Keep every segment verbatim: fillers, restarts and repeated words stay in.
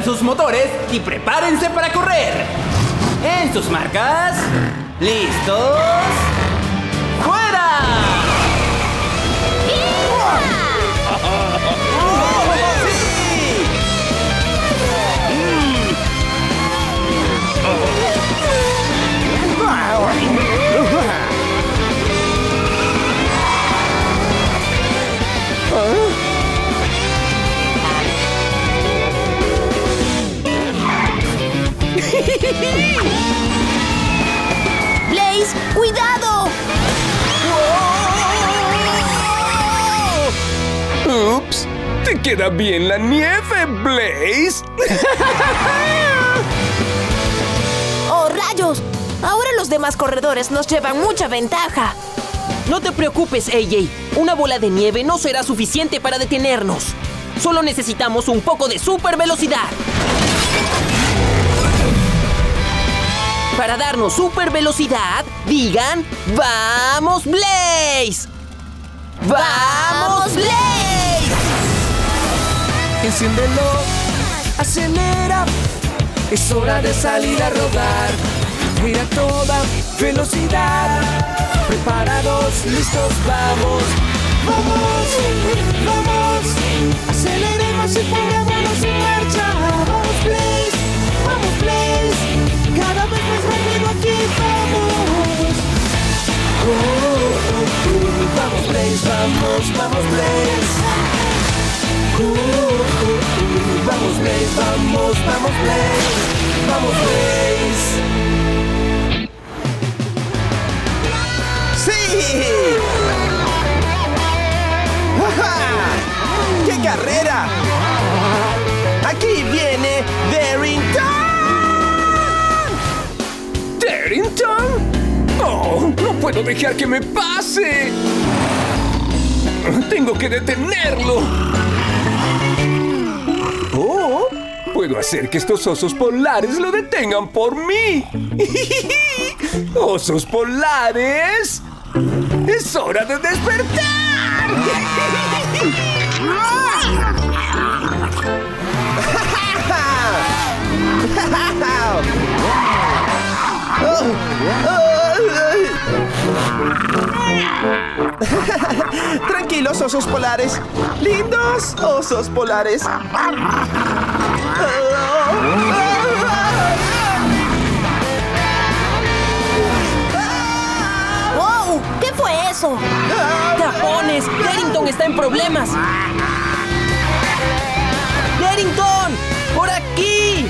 Enciendan sus motores y prepárense para correr. En sus marcas. ¿Listos? ¡Fuera! ¡Blaze, cuidado! ¡Ups! ¡Te queda bien la nieve, Blaze! ¡Oh, rayos! Ahora los demás corredores nos llevan mucha ventaja. No te preocupes, A J. Una bola de nieve no será suficiente para detenernos. Solo necesitamos un poco de super velocidad. Para darnos super velocidad, digan ¡Vamos, Blaze! ¡Vamos, Blaze! Enciéndelo, acelera. Es hora de salir a rodar. Ir a toda velocidad. Preparados, listos, vamos. Vamos, vamos. Aceleremos y pongámonos en marcha. Vamos, Blaze, vamos, Blaze. Cada vez más rápido aquí, vamos. Oh, oh, oh. Vamos, Blaze, vamos, vamos, Blaze. Oh, oh, oh. Vamos, Blaze, vamos, vamos, Blaze. Vamos, Blaze. ¡Sí! ¡Ajá! ¡Qué carrera! Aquí viene Darrington. ¿Darrington? ¡Oh! ¡No puedo dejar que me pase! ¡Tengo que detenerlo! ¡Oh! Puedo hacer que estos osos polares lo detengan por mí. ¡Osos polares! ¡Es hora de despertar! Tranquilos, osos polares. Lindos osos polares. ¡Wow! ¿Qué fue eso? ¡Tapones! ¡Darrington está en problemas! ¡Darrington! ¡Por aquí!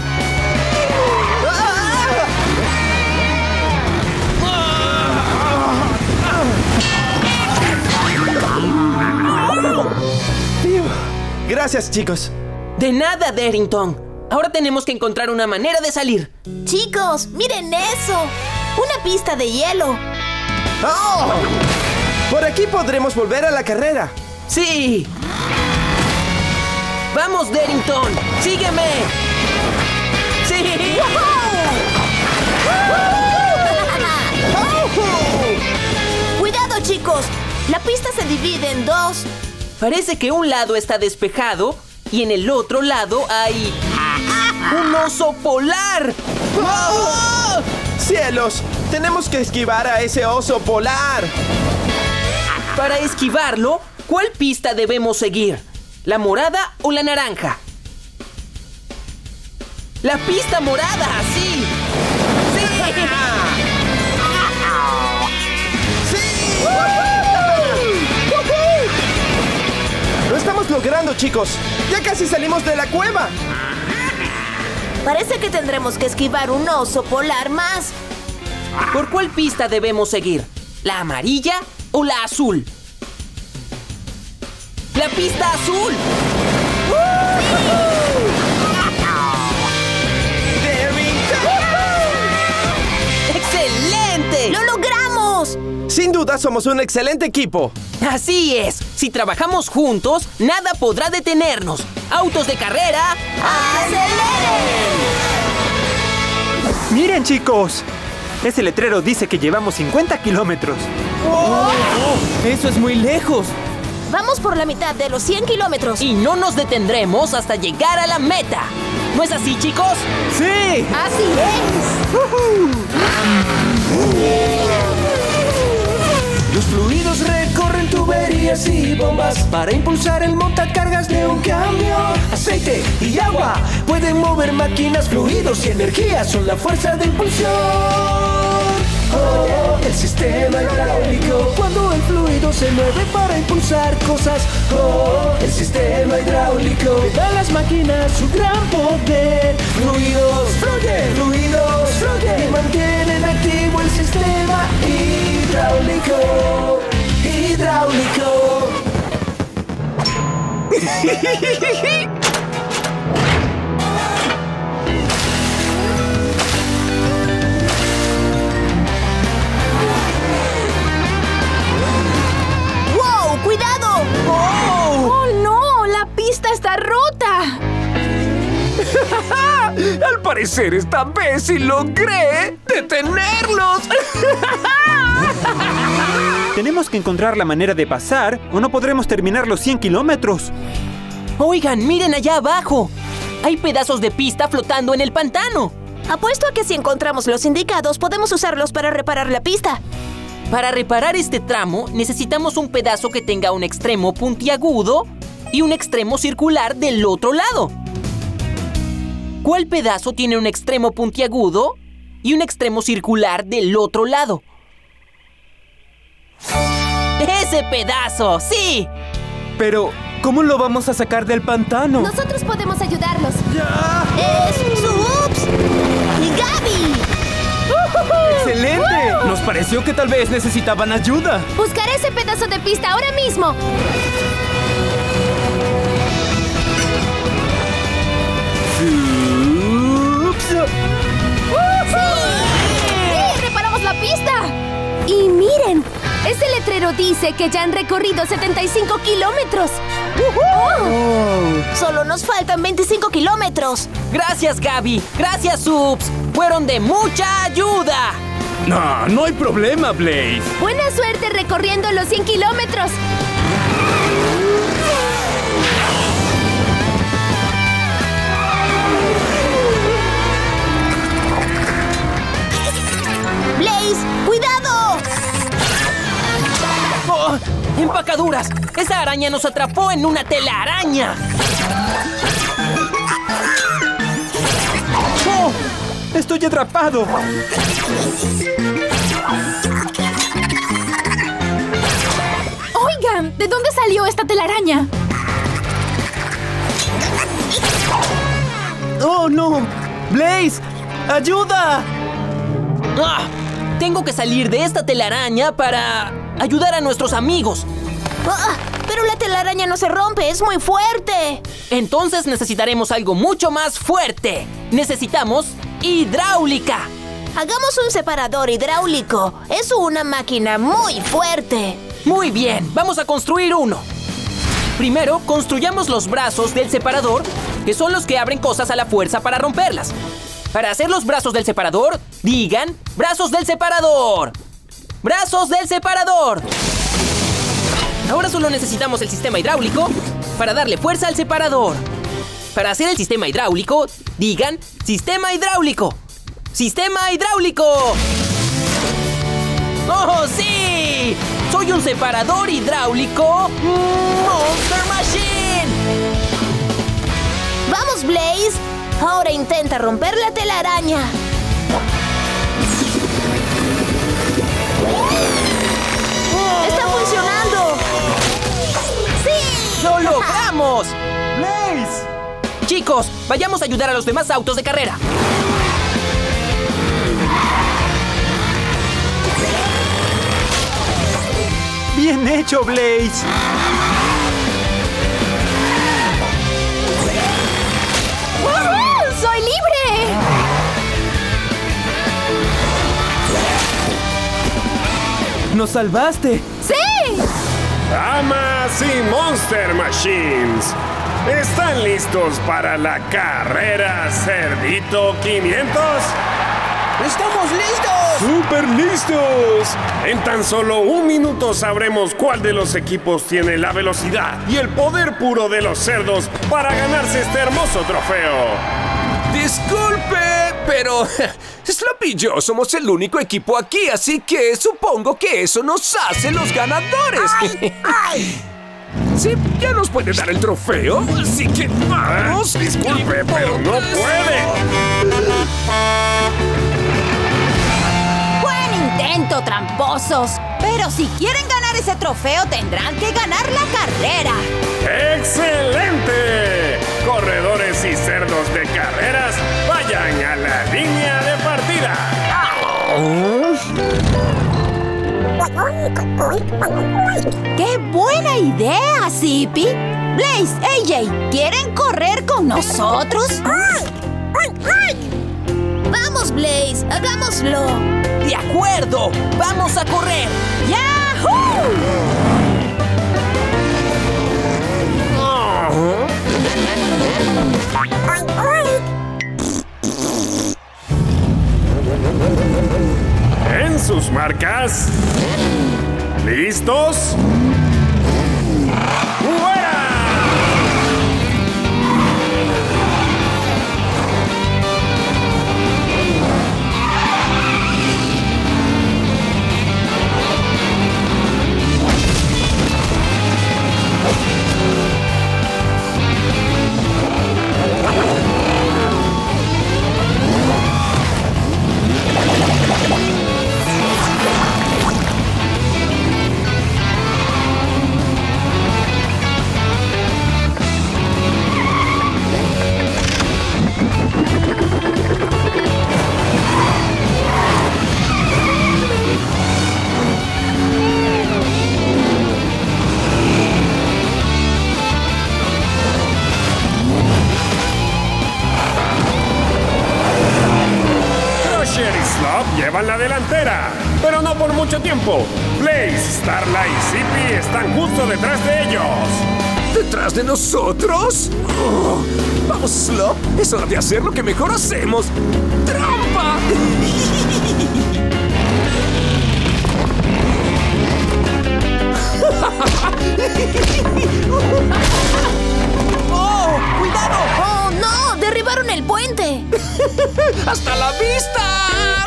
Gracias, chicos. De nada, Darrington. Ahora tenemos que encontrar una manera de salir. Chicos, miren eso. Una pista de hielo. ¡Oh! Por aquí podremos volver a la carrera. ¡Sí! ¡Vamos, Darrington! ¡Sígueme! ¡Sí! ¡Cuidado, chicos! La pista se divide en dos. Parece que un lado está despejado y en el otro lado hay un oso polar. ¡Oh! ¡Cielos! Tenemos que esquivar a ese oso polar. Para esquivarlo, ¿cuál pista debemos seguir? ¿La morada o la naranja? ¡La pista morada! ¡Sí! ¡Sí! ¡Sí! ¡Lo estamos logrando, chicos! ¡Ya casi salimos de la cueva! Parece que tendremos que esquivar un oso polar más. ¿Por cuál pista debemos seguir? ¿La amarilla o la azul? ¡La pista azul! ¡Excelente! ¡Lo logramos! Sin duda somos un excelente equipo. Así es. Si trabajamos juntos, nada podrá detenernos. ¡Autos de carrera! ¡Aceleren! ¡Miren, chicos! Ese letrero dice que llevamos cincuenta kilómetros. ¡Oh! ¡Eso es muy lejos! Vamos por la mitad de los cien kilómetros. Y no nos detendremos hasta llegar a la meta. ¿No es así, chicos? ¡Sí! ¡Así es! Los fluidos recorren tuberías y bombas para impulsar el montacargas de un cambio. Aceite y agua pueden mover máquinas, fluidos y energía son la fuerza de impulsión. Oh, el sistema hidráulico, cuando el fluido se mueve para impulsar cosas. Oh, el sistema hidráulico da a las máquinas su gran poder. Fluidos, fluyen, fluidos, fluyen y mantienen activo el sistema hidráulico. Hidráulico. ¡Wow! ¡Cuidado! ¡Oh! ¡Oh, no! ¡La pista está rota! Al parecer esta vez sí logré detenerlos. Tenemos que encontrar la manera de pasar o no podremos terminar los cien kilómetros. Oigan, miren allá abajo. Hay pedazos de pista flotando en el pantano. Apuesto a que si encontramos los indicados, podemos usarlos para reparar la pista. Para reparar este tramo, necesitamos un pedazo que tenga un extremo puntiagudo y un extremo circular del otro lado. ¿Cuál pedazo tiene un extremo puntiagudo y un extremo circular del otro lado? ¡Ese pedazo! ¡Sí! Pero, ¿cómo lo vamos a sacar del pantano? Nosotros podemos ayudarlos. ¡Ya! ¡Es Subs y Gaby! ¡Excelente! Nos pareció que tal vez necesitaban ayuda. Buscaré ese pedazo de pista ahora mismo. Ups. ¡Sí! ¡Reparamos la pista! Y miren, ese letrero dice que ya han recorrido setenta y cinco kilómetros. Oh. Solo nos faltan veinticinco kilómetros. Gracias, Gaby. Gracias, Subs. Fueron de mucha ayuda. No, no hay problema, Blaze. Buena suerte recorriendo los cien kilómetros. Blaze, cuidado. ¡Oh! ¡Empacaduras! ¡Esa araña nos atrapó en una telaraña! ¡Oh! ¡Estoy atrapado! Oigan, ¿de dónde salió esta telaraña? ¡Oh, no! ¡Blaze! ¡Ayuda! ¡Ah! Tengo que salir de esta telaraña para ayudar a nuestros amigos. Ah, pero la telaraña no se rompe, es muy fuerte. Entonces necesitaremos algo mucho más fuerte. Necesitamos hidráulica. Hagamos un separador hidráulico. Es una máquina muy fuerte. Muy bien, vamos a construir uno. Primero, construyamos los brazos del separador, que son los que abren cosas a la fuerza para romperlas. Para hacer los brazos del separador, digan brazos del separador. ¡Brazos del separador! Ahora solo necesitamos el sistema hidráulico para darle fuerza al separador. Para hacer el sistema hidráulico, digan sistema hidráulico. ¡Sistema hidráulico! ¡Oh, sí! ¡Soy un separador hidráulico Monster Machine! ¡Vamos, Blaze! Ahora intenta romper la telaraña. ¡Está funcionando! ¡Sí! ¡Lo logramos! ¡Blaze! Chicos, vayamos a ayudar a los demás autos de carrera. ¡Bien hecho, Blaze! ¡Woohoo! ¡Soy libre! ¡Nos salvaste! ¡Sí! Damas y Monster Machines, ¿están listos para la carrera Cerdito quinientos? ¡Estamos listos! ¡Súper listos! En tan solo un minuto sabremos cuál de los equipos tiene la velocidad y el poder puro de los cerdos para ganarse este hermoso trofeo. Disculpe, pero Sloppy y yo somos el único equipo aquí, así que supongo que eso nos hace los ganadores. ¡Ay! ¡Ay! Sí, ya nos puede dar el trofeo, así que vamos. Disculpe, pero no puede. Buen intento, tramposos. Pero si quieren ganar ese trofeo, tendrán que ganar la carrera. ¡Excelente! Corredores y cerdos de carreras, vayan a la línea de partida. ¡Qué buena idea, Zippy! Blaze, A J, ¿quieren correr con nosotros? ¡Vamos, Blaze! ¡Hagámoslo! ¡De acuerdo! ¡Vamos a correr! ¡Yahoo! En sus marcas. ¿Listos? ¡Fuera! Llevan la delantera, pero no por mucho tiempo. Blaze, Starla y Zippy están justo detrás de ellos. ¿Detrás de nosotros? Oh, vamos, Slop. Es hora de hacer lo que mejor hacemos. ¡Trampa! ¡Oh! ¡Cuidado! ¡Oh, no! ¡Derribaron el puente! ¡Hasta la vista!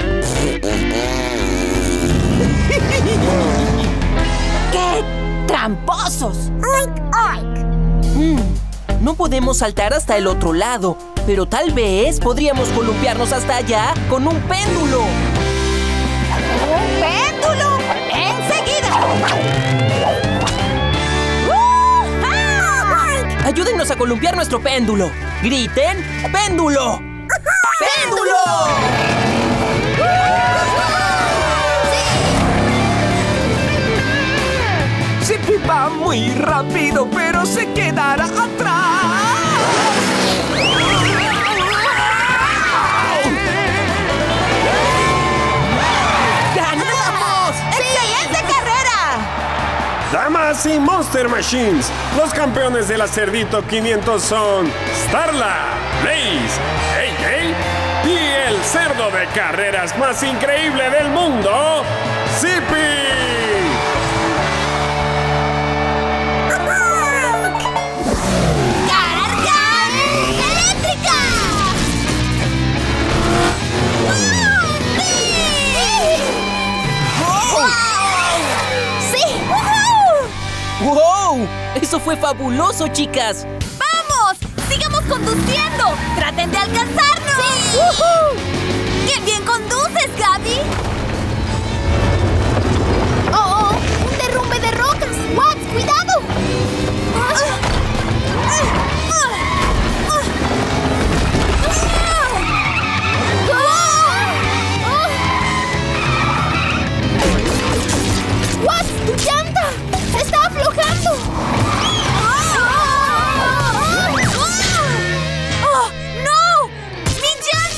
¡Qué tramposos! Mm, no podemos saltar hasta el otro lado, pero tal vez podríamos columpiarnos hasta allá con un péndulo. ¡Un péndulo! ¡Enseguida! Ayúdennos a columpiar nuestro péndulo. ¡Griten! ¡Péndulo! ¡Péndulo! Zippy va muy rápido, pero se quedará atrás. ¡Ganamos! ¡Excelente carrera! Damas y Monster Machines, los campeones de la Cerdito quinientos son Starla, Blaze, A J y el cerdo de carreras más increíble del mundo, Zippy. ¡Carga eléctrica! ¡Sí! ¡Wow! ¡Eso fue fabuloso, chicas! ¡Vamos! ¡Sigamos conduciendo! ¡Traten de alcanzarnos! ¡Sí! ¡Woohoo! ¡Qué bien conduces, Gaby! ¡Oh, oh! ¡Un derrumbe de rocas! ¡Watts, cuidado! ¡Watts, tu llanta! ¡Se está aflojando! ¡Oh, no! ¡Mi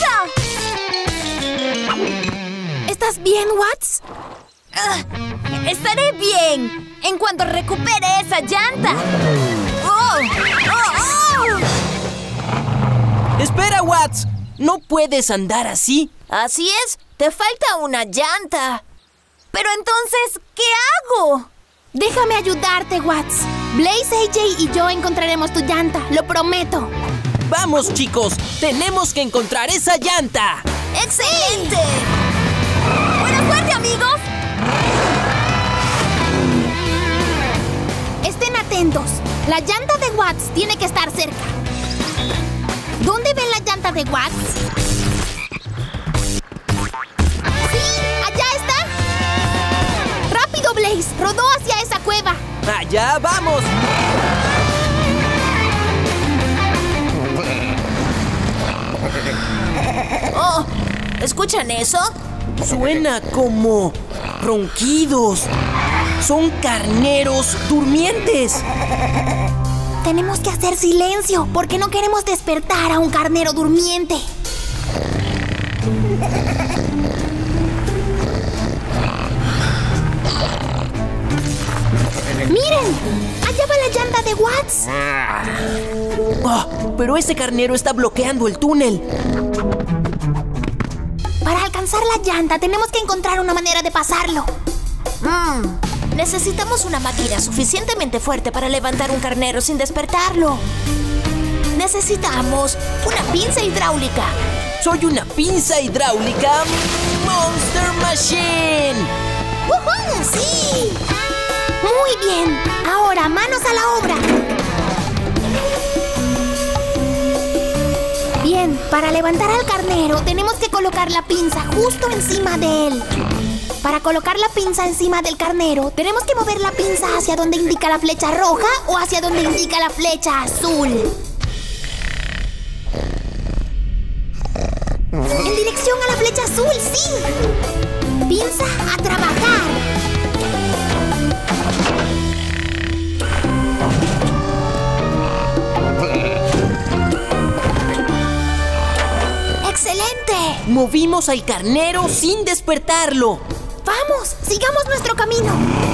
llanta! ¿Estás bien, Watts? Ah, estaré bien en cuanto recupere esa llanta. ¡Oh! ¡Oh, oh! ¡Espera, Watts! No puedes andar así. Así es, te falta una llanta. Pero entonces, ¿qué hago? Déjame ayudarte, Watts. Blaze, A J y yo encontraremos tu llanta, lo prometo. Vamos, chicos, tenemos que encontrar esa llanta. ¡Excelente! ¡Buena suerte, amigos! Estén atentos. La llanta de Watts tiene que estar cerca. ¿Dónde ven la llanta de Watts? ¡Sí! ¡Allá está! ¡Rápido, Blaze! ¡Rodó hacia esa cueva! ¡Allá vamos! Oh, ¿escuchan eso? Suena como ronquidos. Son carneros durmientes. Tenemos que hacer silencio porque no queremos despertar a un carnero durmiente. ¡Miren! ¡Allá va la llanta de Watts! Oh, pero ese carnero está bloqueando el túnel. Para alcanzar la llanta tenemos que encontrar una manera de pasarlo. Mm, necesitamos una máquina suficientemente fuerte para levantar un carnero sin despertarlo. Necesitamos una pinza hidráulica. Soy una pinza hidráulica Monster Machine. ¡Woohoo! ¡Sí! Muy bien. Ahora, manos a la obra. Bien, para levantar al carnero tenemos que colocar la pinza justo encima de él. Para colocar la pinza encima del carnero, tenemos que mover la pinza hacia donde indica la flecha roja o hacia donde indica la flecha azul. En dirección a la flecha azul, sí. Pinza a trabajar. ¡Excelente! Movimos al carnero sin despertarlo. ¡Vamos! ¡Sigamos nuestro camino!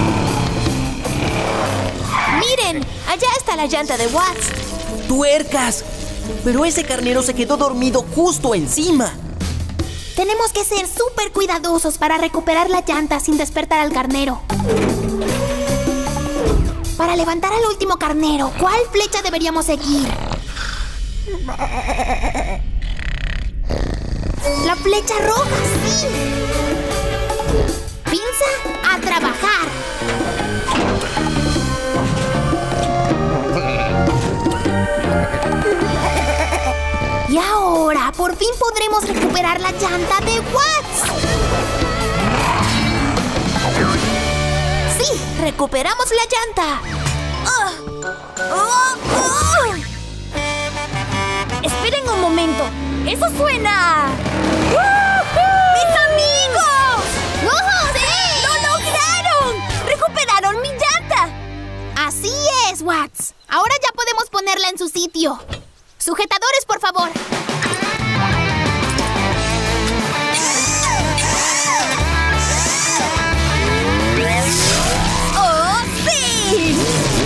¡Miren! Allá está la llanta de Watts. ¡Tuercas! Pero ese carnero se quedó dormido justo encima. Tenemos que ser súper cuidadosos para recuperar la llanta sin despertar al carnero. Para levantar al último carnero, ¿cuál flecha deberíamos seguir? La flecha roja, sí. Pinza a trabajar. Y ahora, por fin podremos recuperar la llanta de Watts. Sí, recuperamos la llanta. ¡Oh! ¡Oh! ¡Oh! Esperen un momento. ¡Eso suena! ¡Mis amigos! ¡Oh, ¡Sí! ¡Lo lograron! ¡Recuperaron mi llanta! Así es, Watts. Ahora ya podemos ponerla en su sitio. Sujetadores, por favor. ¡Oh, sí!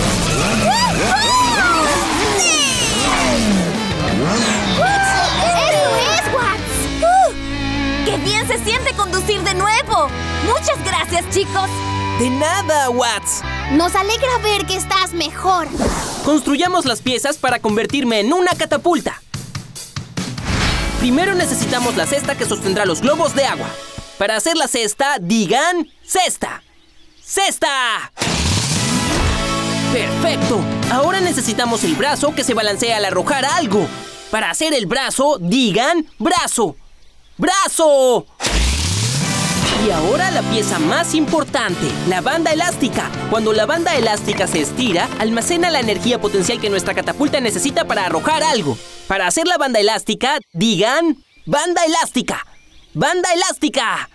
¡Qué bien se siente conducir de nuevo! ¡Muchas gracias, chicos! De nada, Watts. Nos alegra ver que estás mejor. Construyamos las piezas para convertirme en una catapulta. Primero necesitamos la cesta que sostendrá los globos de agua. Para hacer la cesta, digan cesta. ¡Cesta! ¡Perfecto! Ahora necesitamos el brazo que se balancea al arrojar algo. Para hacer el brazo, digan brazo. ¡Brazo! Y ahora la pieza más importante, la banda elástica. Cuando la banda elástica se estira, almacena la energía potencial que nuestra catapulta necesita para arrojar algo. Para hacer la banda elástica, digan banda elástica. ¡Banda elástica!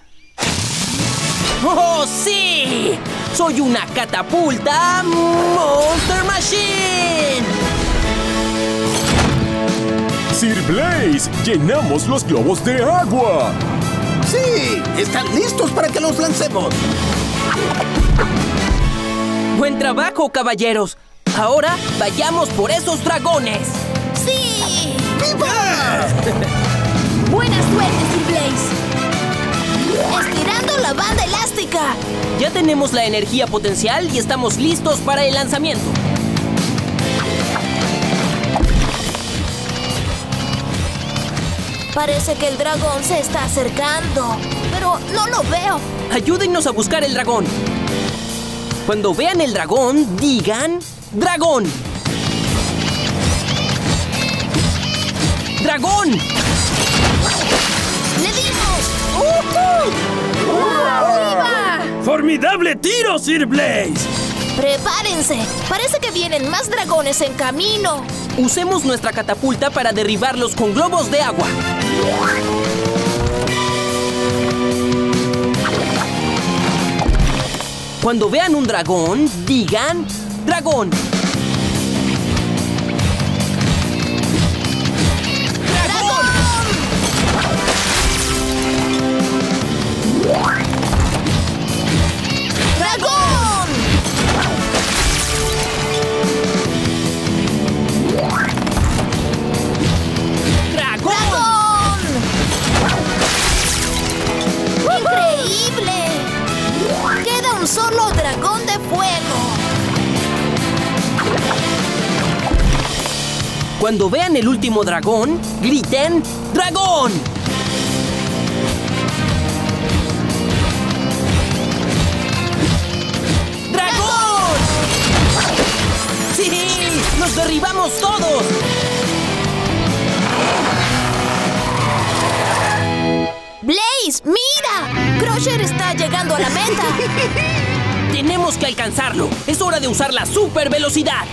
¡Oh, sí! ¡Soy una catapulta Monster Machine! Sir Blaze, llenamos los globos de agua. ¡Sí! ¡Están listos para que los lancemos! ¡Buen trabajo, caballeros! Ahora vayamos por esos dragones. ¡Sí! ¡Viva! ¡Buena suerte, Sir Blaze! ¡Estirando la banda elástica! Ya tenemos la energía potencial y estamos listos para el lanzamiento. Parece que el dragón se está acercando, pero no lo veo. Ayúdennos a buscar el dragón. Cuando vean el dragón, digan ¡dragón! ¡Dragón! ¡Le dimos! ¡Uh-huh! ¡Arriba! ¡Formidable tiro, Sir Blaze! ¡Prepárense! Parece que vienen más dragones en camino. Usemos nuestra catapulta para derribarlos con globos de agua. Cuando vean un dragón, digan ¡dragón! ¡Dragón! ¡Dragón! ¡Dragón! ¡Increíble! Queda un solo dragón de fuego. Cuando vean el último dragón, griten ¡dragón! ¡Dragón! ¡Sí! ¡Los derribamos todos! ¡Blaze, mira! Crusher está llegando a la meta. ¡Tenemos que alcanzarlo! ¡Es hora de usar la super velocidad!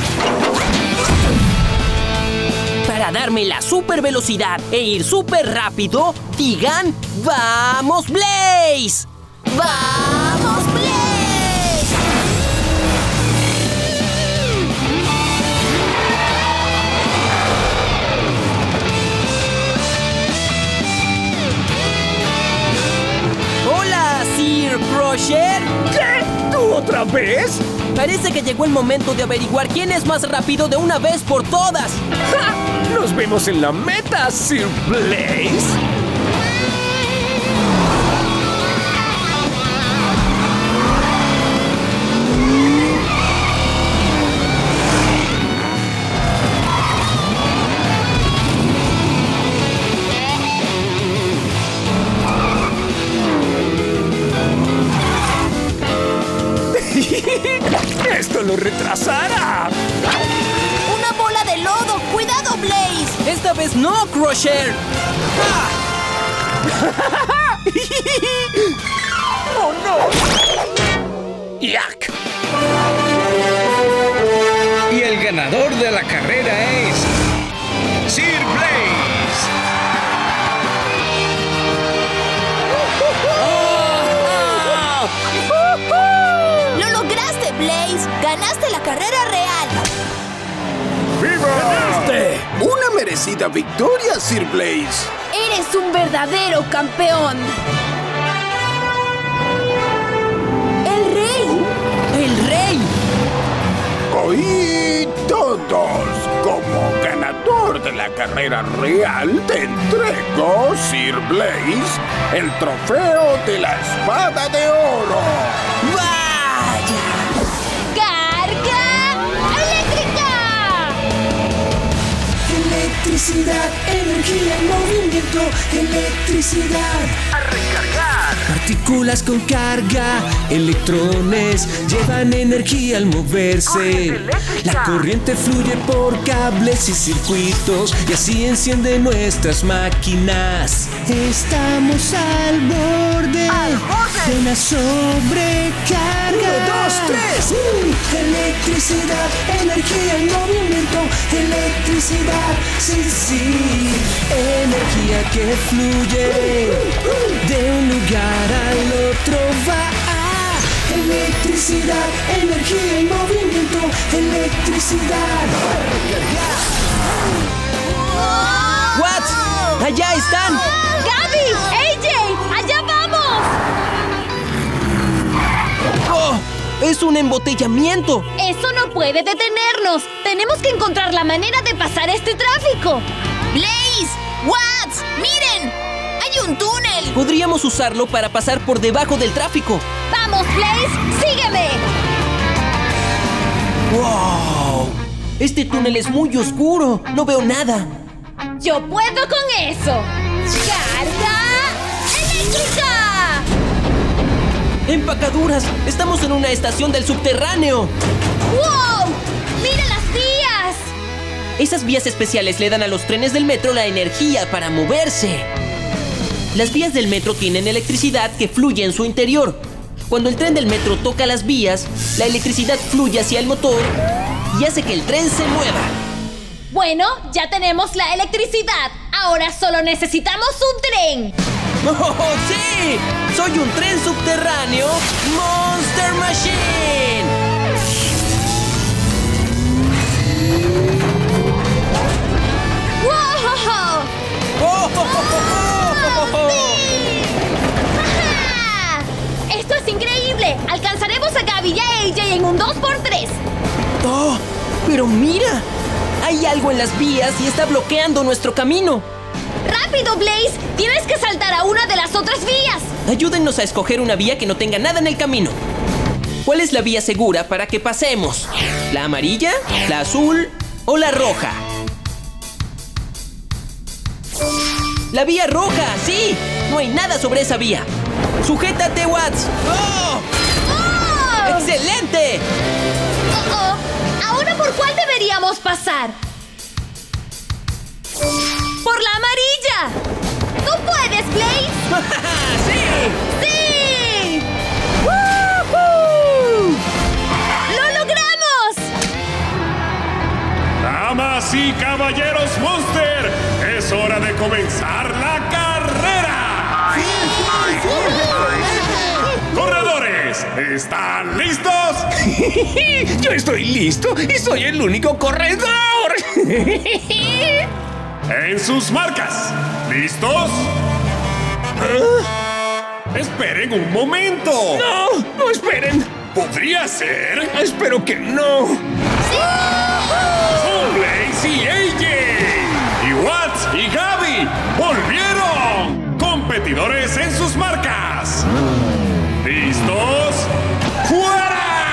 Para darme la super velocidad e ir súper rápido, digan ¡vamos, Blaze! ¡Vamos, Blaze! ¡Hola, Sir Crusher! ¿Qué? ¿Tú otra vez? Parece que llegó el momento de averiguar quién es más rápido de una vez por todas. ¡Ja! ¡Nos vemos en la meta, Sir Blaze! ¡Esto lo retrasará! ¡Una bola de lodo! ¡Cuidado, Blaze! ¡Esta vez no, Crusher! ¡Oh, no! ¡Yak! Y el ganador de la carrera es Sir Blaze. ¡Lo lograste, Blaze! ¡Ganaste la carrera real! ¡Ganaste! Una merecida victoria, Sir Blaze. ¡Eres un verdadero campeón! ¡El rey! ¡El rey! Oí todos. Como ganador de la carrera real, te entrego, Sir Blaze, el trofeo de la espada de oro. ¡Vaya! ¡Carga eléctrica! Electricidad, energía en movimiento, electricidad. ¡A recargar! Partículas con carga, electrones llevan energía al moverse. La corriente fluye por cables y circuitos y así enciende nuestras máquinas. Estamos al borde, de una sobrecarga. Uno, dos, tres. Uh, electricidad, energía en movimiento, electricidad, sí, sí. Energía que fluye de un lugar al otro va. Electricidad, energía en movimiento, electricidad. ¿What? ¡Allá están! ¡Gaby! ¡A J! ¡Allá vamos! ¡Oh! ¡Es un embotellamiento! ¡Eso no puede detenernos! ¡Tenemos que encontrar la manera de pasar este tráfico! ¡Blaze! ¡Watts! ¡Miren! ¡Hay un túnel! Podríamos usarlo para pasar por debajo del tráfico. ¡Vamos, Blaze! ¡Sígueme! ¡Wow! Este túnel es muy oscuro. No veo nada. ¡Yo puedo con eso! ¡Carga eléctrica! ¡Empacaduras! ¡Estamos en una estación del subterráneo! ¡Wow! ¡Mira las vías! Esas vías especiales le dan a los trenes del metro la energía para moverse. Las vías del metro tienen electricidad que fluye en su interior. Cuando el tren del metro toca las vías, la electricidad fluye hacia el motor y hace que el tren se mueva. Bueno, ya tenemos la electricidad. Ahora solo necesitamos un tren. ¡Oh, sí! ¡Soy un tren subterráneo Monster Machine! ¡Wow! ¡Oh, oh, oh, oh, oh! ¡Sí! ¡Ajá! ¡Esto es increíble! Alcanzaremos a Gabby y a A J en un dos por tres. ¡Oh! ¡Pero mira! Hay algo en las vías y está bloqueando nuestro camino. ¡Rápido, Blaze! ¡Tienes que saltar a una de las otras vías! Ayúdennos a escoger una vía que no tenga nada en el camino. ¿Cuál es la vía segura para que pasemos? ¿La amarilla, la azul o la roja? ¡La vía roja! ¡Sí! No hay nada sobre esa vía. ¡Sujétate, Watts! ¡Oh! ¡Oh! ¡Excelente! Oh, oh. ¿Ahora por cuál deberíamos pasar? ¡Por la amarilla! ¡Tú puedes, Blaze! ¡Sí! ¡Sí! ¡Woohoo! ¡Lo logramos! Damas y caballeros Monster, es hora de comenzar la carrera. ¡Corredores! ¿Están listos? Yo estoy listo y soy el único corredor. En sus marcas. ¿Listos? ¿Ah? Esperen un momento. No, no esperen. ¿Podría ser? Espero que no. ¡Sí! Son Blaze y A J. Y Watts y Gabby volvieron. Competidores en sus marcas. ¿Listos? ¡Fuera!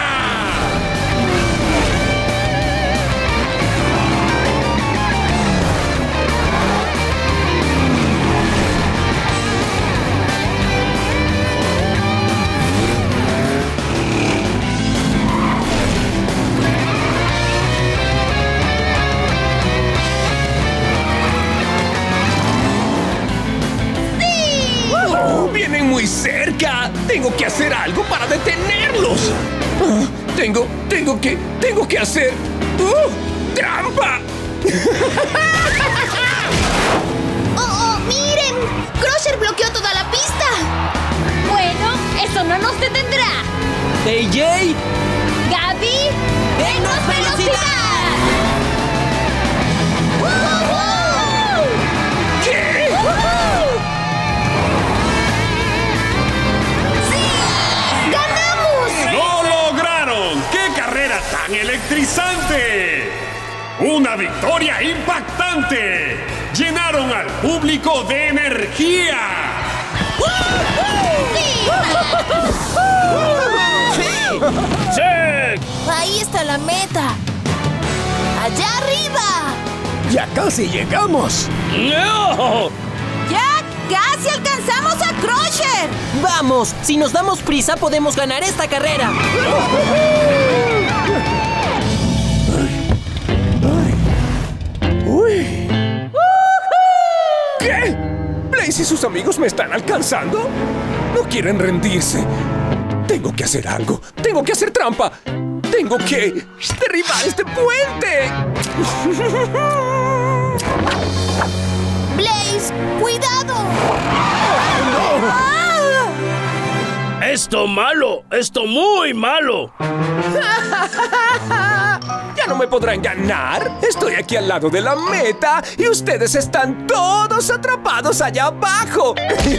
¡Vienen muy cerca! ¡Tengo que hacer algo para detenerlos! Ah, tengo, tengo que, tengo que hacer... ¡Uh! ¡Trampa! ¡Oh, oh! ¡Miren! ¡Crusher bloqueó toda la pista! Bueno, eso no nos detendrá. A J, Gabby, ¡denos velocidad! ¡Woohoo! ¿Qué? ¡Woohoo! ¡Lo lograron! ¡Qué carrera tan electrizante! ¡Una victoria impactante! ¡Llenaron al público de energía! ¡Sí! ¡Sí! Ahí está la meta. ¡Allá arriba! ¡Ya casi llegamos! ¡No! ¡Ya casi alcanzamos a Crusher! ¡Vamos! Si nos damos prisa, podemos ganar esta carrera. ¡Uy! ¿Qué? ¿Blaze y sus amigos me están alcanzando? No quieren rendirse. Tengo que hacer algo. Tengo que hacer trampa. Tengo que derribar este puente. Blaze, cuidado. Esto malo, esto muy malo. Ya no me podrán ganar. Estoy aquí al lado de la meta y ustedes están todos atrapados allá abajo.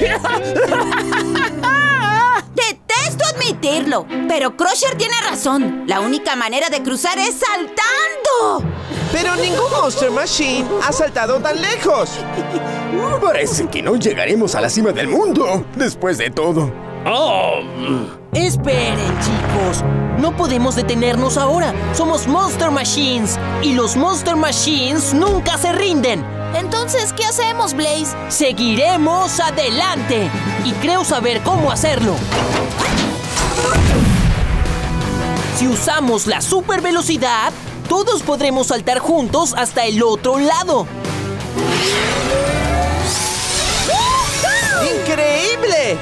Detesto admitirlo, pero Crusher tiene razón. La única manera de cruzar es saltando. Pero ningún Monster Machine ha saltado tan lejos. Parece que no llegaremos a la cima del mundo después de todo. Oh. Esperen, chicos. No podemos detenernos ahora. Somos Monster Machines. Y los Monster Machines nunca se rinden. Entonces, ¿qué hacemos, Blaze? Seguiremos adelante. Y creo saber cómo hacerlo. Si usamos la super velocidad, todos podremos saltar juntos hasta el otro lado. ¡Increíble!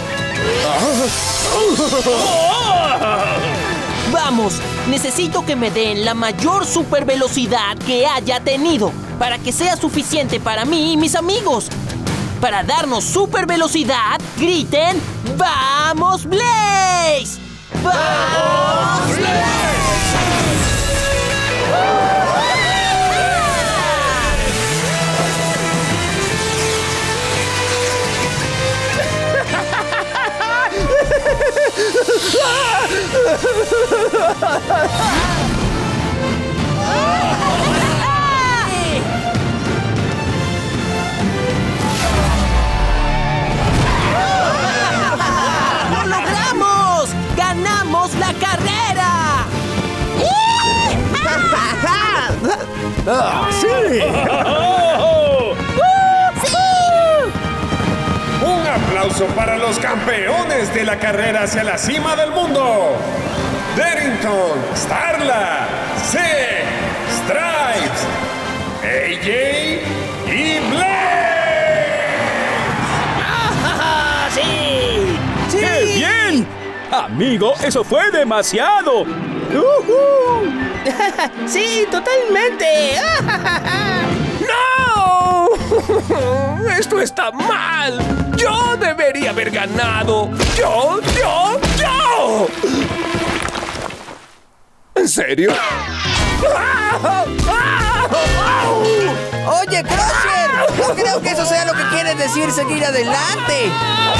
Vamos, necesito que me den la mayor super velocidad que haya tenido para que sea suficiente para mí y mis amigos. Para darnos super velocidad, griten ¡Vamos, Blaze! ¡Vamos, Blaze! ¡Lo logramos! ¡Ganamos la carrera! ¡Ah, sí! Un aplauso para los campeones de la carrera hacia la cima del mundo. Darrington, Starla, C, Stripes, A J y Blaze. ¡Ah, sí! ¡Sí! ¡Qué bien! Amigo, eso fue demasiado. ¡Uh-huh! ¡Sí, totalmente! ¡No! ¡Esto está mal! ¡Yo debería haber ganado! ¡Yo, yo, yo! ¿En serio? Oye, Crusher, no creo que eso sea lo que quieres decir seguir adelante.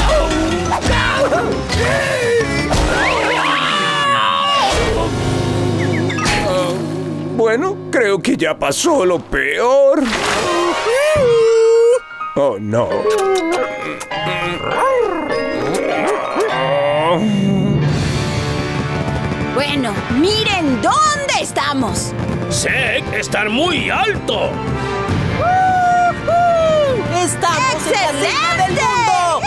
Bueno, creo que ya pasó lo peor. Oh, no. Bueno, miren dónde estamos. Sé estar muy alto. ¡Estamos ¡excelente! en la cima del mundo!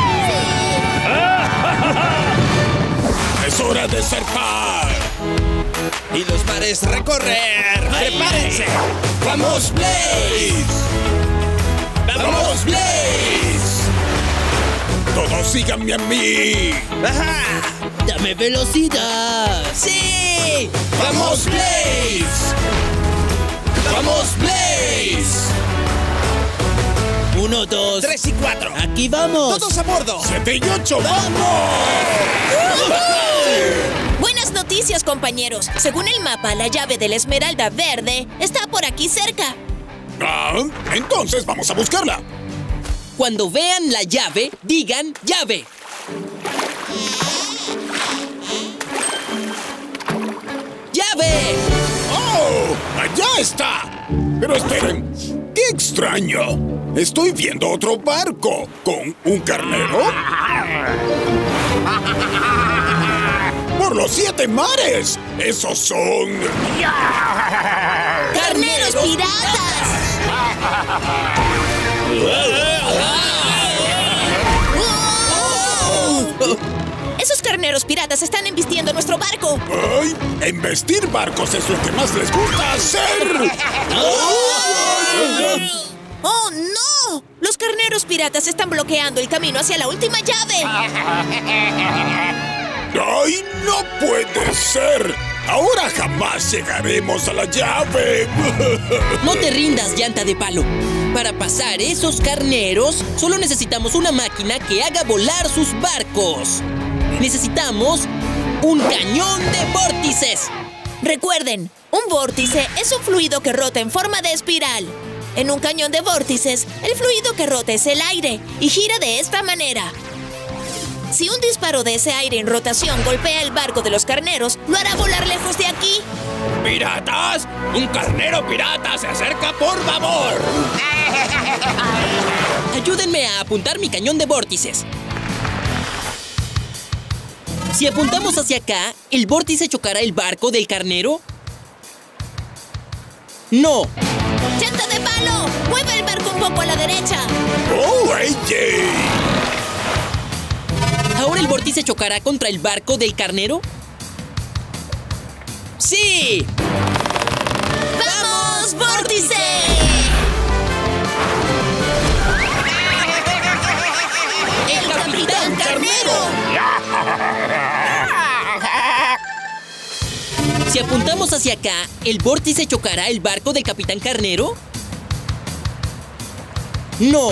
Es hora de zarpar y los mares recorrer. ¡Prepárense! ¡Vamos, Blaze! ¡Vamos, Blaze! Todos síganme a mí. ¡Ajá! ¡Dame velocidad! ¡Sí! ¡Vamos, Blaze! ¡Vamos, Blaze! Uno, dos, Tres y cuatro. aquí vamos. ¡Todos a bordo! ¡Siete y ocho! ¡Vamos! Buenas noticias, compañeros. Según el mapa, la llave de la Esmeralda Verde está por aquí cerca. Ah, entonces vamos a buscarla. Cuando vean la llave, digan llave. ¡Llave! ¡Oh! ¡Allá está! Pero esperen, ¡qué extraño! Estoy viendo otro barco con un carnero. ¡Por los siete mares! ¡Esos son... ¡Carneros piratas! Esos carneros piratas están embistiendo nuestro barco. ¡Ay! ¡Embestir barcos es lo que más les gusta hacer! ¡Oh, no! Los carneros piratas están bloqueando el camino hacia la última llave. ¡Ay, no puede ser! ¡Ahora jamás llegaremos a la llave! No te rindas, llanta de palo. Para pasar esos carneros, solo necesitamos una máquina que haga volar sus barcos. Necesitamos un cañón de vórtices. Recuerden, un vórtice es un fluido que rota en forma de espiral. En un cañón de vórtices, el fluido que rota es el aire y gira de esta manera. Si un disparo de ese aire en rotación golpea el barco de los carneros, lo hará volar lejos de aquí. ¡Piratas! ¡Un carnero pirata se acerca, por favor! Ayúdenme a apuntar mi cañón de vórtices. Si apuntamos hacia acá, ¿el vórtice chocará el barco del carnero? ¡No! ¡Llanta de palo! ¡Mueve el barco un poco a la derecha! ¡Oh, A J! ¿Ahora el vórtice chocará contra el barco del carnero? ¡Sí! ¡Vamos, vórtice! ¡El Capitán Carnero! Si apuntamos hacia acá, ¿el vórtice chocará el barco del Capitán Carnero? ¡No!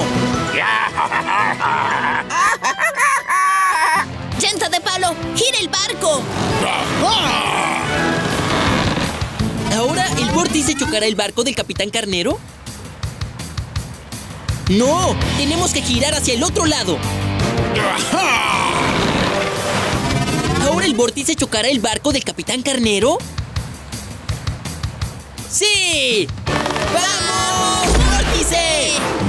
¡Llanta de palo! ¡Gira el barco! ¿Ahora el vórtice chocará el barco del Capitán Carnero? ¡No! ¡Tenemos que girar hacia el otro lado! ¿Ahora el vórtice chocará el barco del Capitán Carnero? ¡Sí! ¡Vamos, vórtice!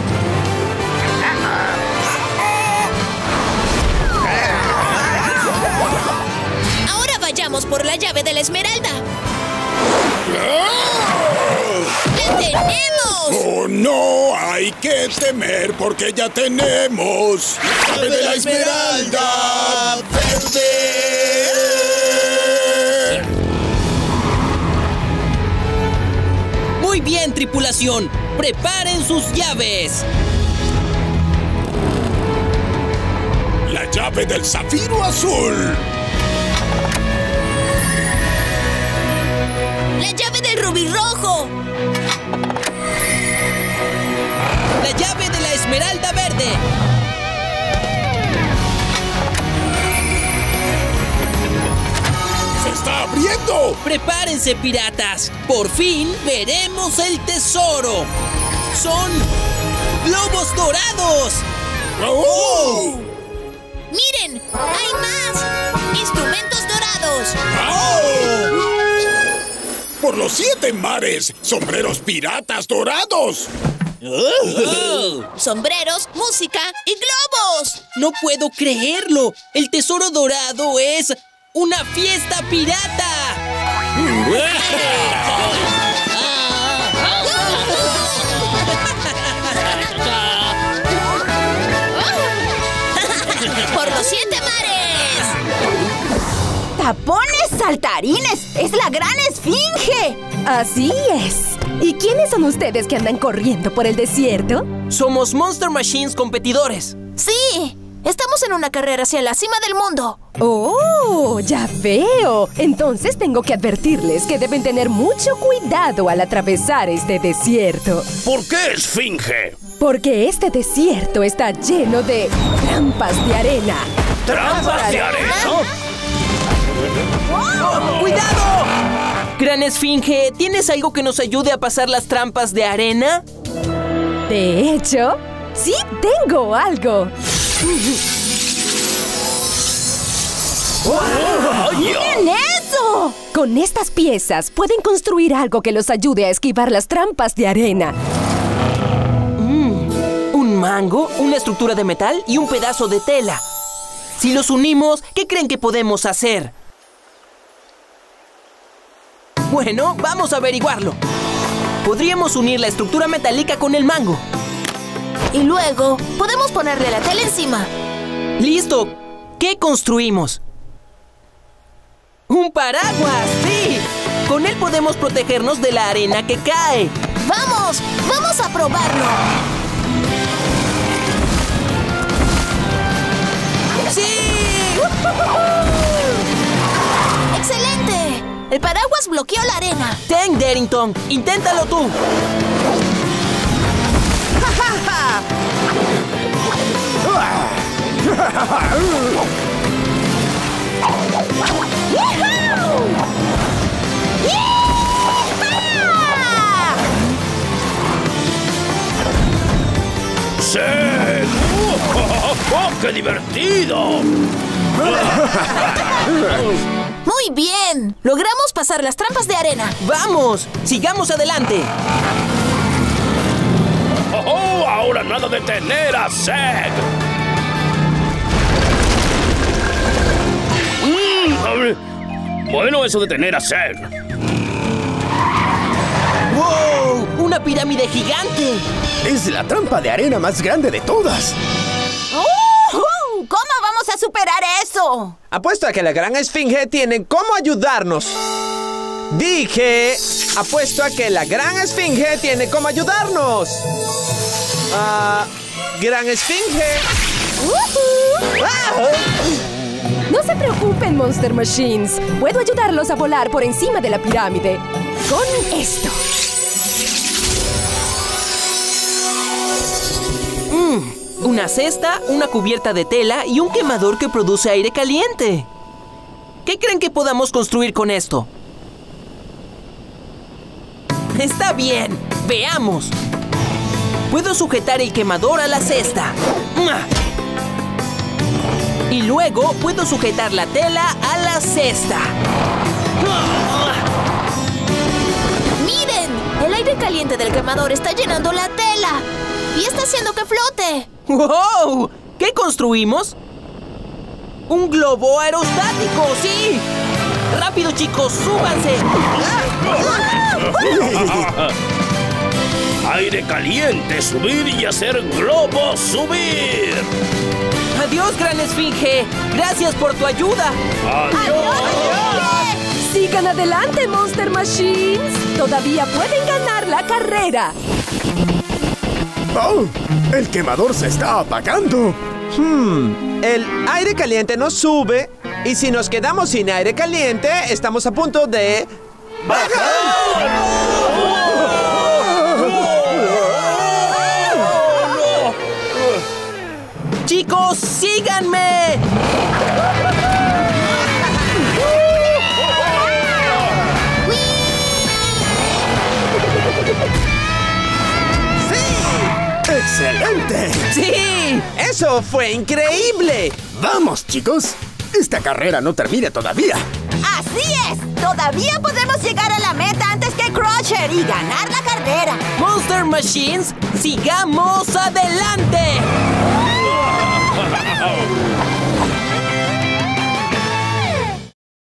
Ahora vayamos por la llave de la esmeralda. ¡La tenemos! ¡Oh, no! Hay que temer porque ya tenemos la llave de la esmeralda verde. Muy bien, tripulación. ¡Preparen sus llaves! La llave del zafiro azul. ¡La llave del rubí rojo! ¡La llave de la esmeralda verde! ¡Se está abriendo! ¡Prepárense, piratas! ¡Por fin veremos el tesoro! ¡Son globos dorados! ¡Oh! ¡Miren! ¡Hay más! ¡Instrumentos dorados! ¡Oh! ¡Por los siete mares! ¡Sombreros piratas dorados! Oh. ¡Sombreros, música y globos! ¡No puedo creerlo! ¡El tesoro dorado es una fiesta pirata! ¡Por los siete mares! ¡Tapones saltarines! ¡Es la gran esfinge! Así es. ¿Y quiénes son ustedes que andan corriendo por el desierto? Somos Monster Machines competidores. ¡Sí! Estamos en una carrera hacia la cima del mundo. ¡Oh! ¡Ya veo! Entonces tengo que advertirles que deben tener mucho cuidado al atravesar este desierto. ¿Por qué esfinge? Porque este desierto está lleno de trampas de arena. ¿Trampas de arena? ¡Oh! ¡Cuidado! Gran Esfinge, ¿tienes algo que nos ayude a pasar las trampas de arena? De hecho, sí tengo algo. ¡Miren eso! Con estas piezas pueden construir algo que los ayude a esquivar las trampas de arena. Mm, un mango, una estructura de metal y un pedazo de tela. Si los unimos, ¿qué creen que podemos hacer? Bueno, vamos a averiguarlo. Podríamos unir la estructura metálica con el mango. Y luego, podemos ponerle la tela encima. ¡Listo! ¿Qué construimos? ¡Un paraguas! ¡Sí! Con él podemos protegernos de la arena que cae. ¡Vamos! ¡Vamos a probarlo! ¡Sí! ¡Excelente! El paraguas bloqueó la arena. Tank Darrington, inténtalo tú. ¡Sí! ¡Oh, qué divertido! ¡Muy bien! Logramos pasar las trampas de arena. ¡Vamos! ¡Sigamos adelante! ¡Oh, oh! ¡Ahora nada de detener a Zack! Mm, bueno, eso de tener a Zack. ¡Wow! una pirámide gigante! Es la trampa de arena más grande de todas. ¡Uh! ¿Cómo vamos a superar eso? Apuesto a que la gran esfinge tiene cómo ayudarnos. Dije, apuesto a que la gran esfinge tiene cómo ayudarnos. Ah, gran esfinge. Uh-huh. ¡Ah! No se preocupen, Monster Machines. Puedo ayudarlos a volar por encima de la pirámide. Con esto. Mm, una cesta, una cubierta de tela y un quemador que produce aire caliente. ¿Qué creen que podamos construir con esto? Está bien, veamos. Puedo sujetar el quemador a la cesta. Y luego puedo sujetar la tela a la cesta. ¡Miren! El aire caliente del quemador está llenando la tela y está haciendo que flote. ¡Wow! ¿Qué construimos? ¡Un globo aerostático! ¡Sí! ¡Rápido, chicos! ¡Súbanse! Aire caliente, subir y hacer globo subir. ¡Adiós, Gran Esfinge! ¡Gracias por tu ayuda! ¡Adiós! ¡Adiós! ¡Sigan adelante, Monster Machines! ¡Todavía pueden ganar la carrera! ¡Oh! ¡El quemador se está apagando! Hmm, el aire caliente nos sube y si nos quedamos sin aire caliente, estamos a punto de... ¡bajar! ¡Chicos, síganme! ¡Sí! ¡Excelente! ¡Sí! ¡Eso fue increíble! ¡Vamos, chicos! Esta carrera no termina todavía. ¡Así es! ¡Todavía podemos llegar a la meta antes que Crusher y ganar la carrera! ¡Monster Machines, sigamos adelante!